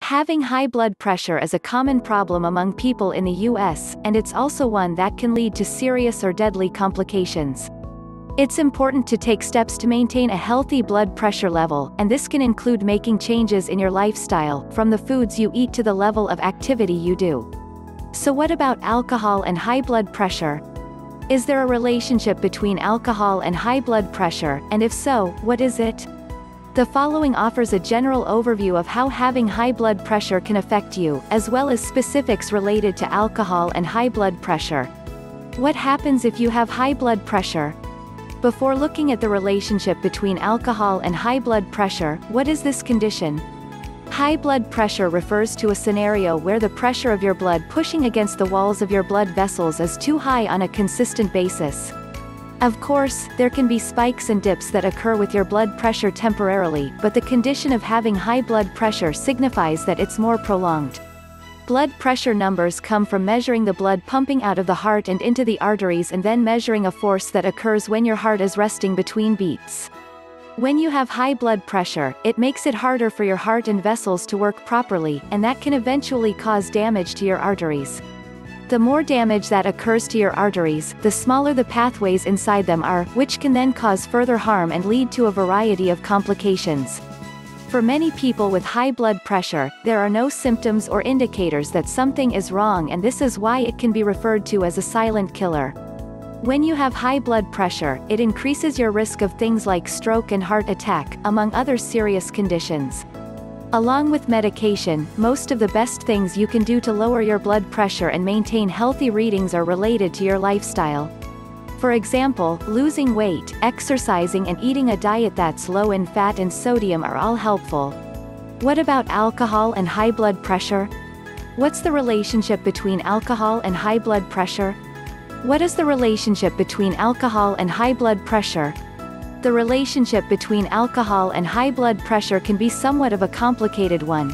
Having high blood pressure is a common problem among people in the US, and it's also one that can lead to serious or deadly complications. It's important to take steps to maintain a healthy blood pressure level, and this can include making changes in your lifestyle, from the foods you eat to the level of activity you do. So what about alcohol and high blood pressure? Is there a relationship between alcohol and high blood pressure, and if so, what is it? The following offers a general overview of how having high blood pressure can affect you, as well as specifics related to alcohol and high blood pressure. What happens if you have high blood pressure? Before looking at the relationship between alcohol and high blood pressure, what is this condition? High blood pressure refers to a scenario where the pressure of your blood pushing against the walls of your blood vessels is too high on a consistent basis. Of course, there can be spikes and dips that occur with your blood pressure temporarily, but the condition of having high blood pressure signifies that it's more prolonged. Blood pressure numbers come from measuring the blood pumping out of the heart and into the arteries and then measuring a force that occurs when your heart is resting between beats. When you have high blood pressure, it makes it harder for your heart and vessels to work properly, and that can eventually cause damage to your arteries. The more damage that occurs to your arteries, the smaller the pathways inside them are, which can then cause further harm and lead to a variety of complications. For many people with high blood pressure, there are no symptoms or indicators that something is wrong, and this is why it can be referred to as a silent killer. When you have high blood pressure, it increases your risk of things like stroke and heart attack, among other serious conditions. Along with medication, most of the best things you can do to lower your blood pressure and maintain healthy readings are related to your lifestyle. For example, losing weight, exercising and eating a diet that's low in fat and sodium are all helpful. What about alcohol and high blood pressure? What's the relationship between alcohol and high blood pressure? What is the relationship between alcohol and high blood pressure? The relationship between alcohol and high blood pressure can be somewhat of a complicated one.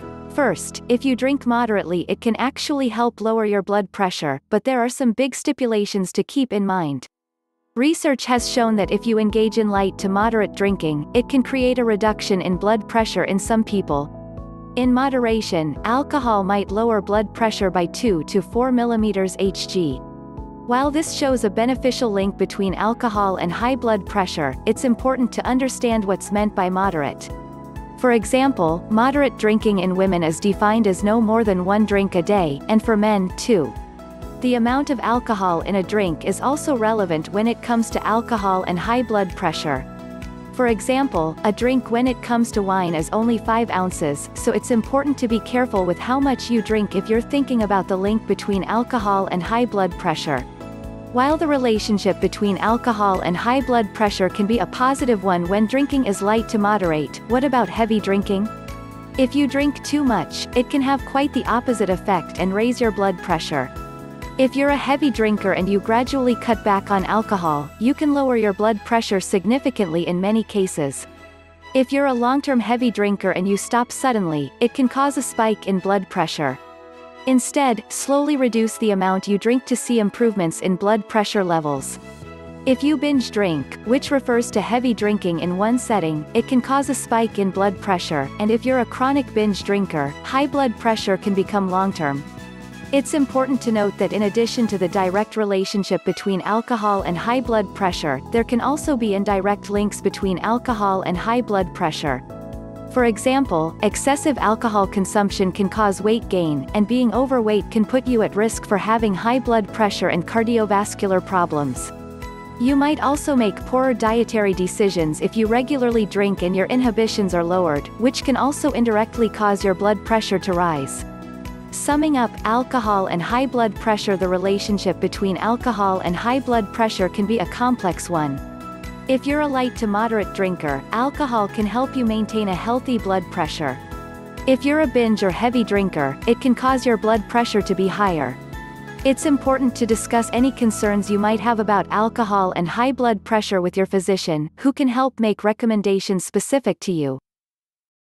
First, if you drink moderately, it can actually help lower your blood pressure, but there are some big stipulations to keep in mind. Research has shown that if you engage in light to moderate drinking, it can create a reduction in blood pressure in some people. In moderation, alcohol might lower blood pressure by 2 to 4 mm Hg. While this shows a beneficial link between alcohol and high blood pressure, it's important to understand what's meant by moderate. For example, moderate drinking in women is defined as no more than 1 drink a day, and for men, 2. The amount of alcohol in a drink is also relevant when it comes to alcohol and high blood pressure. For example, a drink when it comes to wine is only 5 ounces, so it's important to be careful with how much you drink if you're thinking about the link between alcohol and high blood pressure. While the relationship between alcohol and high blood pressure can be a positive one when drinking is light to moderate, what about heavy drinking? If you drink too much, it can have quite the opposite effect and raise your blood pressure. If you're a heavy drinker and you gradually cut back on alcohol, you can lower your blood pressure significantly in many cases. If you're a long-term heavy drinker and you stop suddenly, it can cause a spike in blood pressure. Instead, slowly reduce the amount you drink to see improvements in blood pressure levels. If you binge drink, which refers to heavy drinking in one setting, it can cause a spike in blood pressure, and if you're a chronic binge drinker, high blood pressure can become long-term. It's important to note that in addition to the direct relationship between alcohol and high blood pressure, there can also be indirect links between alcohol and high blood pressure. For example, excessive alcohol consumption can cause weight gain, and being overweight can put you at risk for having high blood pressure and cardiovascular problems. You might also make poorer dietary decisions if you regularly drink and your inhibitions are lowered, which can also indirectly cause your blood pressure to rise. Summing up, alcohol and high blood pressure. The relationship between alcohol and high blood pressure can be a complex one. If you're a light to moderate drinker, alcohol can help you maintain a healthy blood pressure. If you're a binge or heavy drinker, it can cause your blood pressure to be higher. It's important to discuss any concerns you might have about alcohol and high blood pressure with your physician, who can help make recommendations specific to you.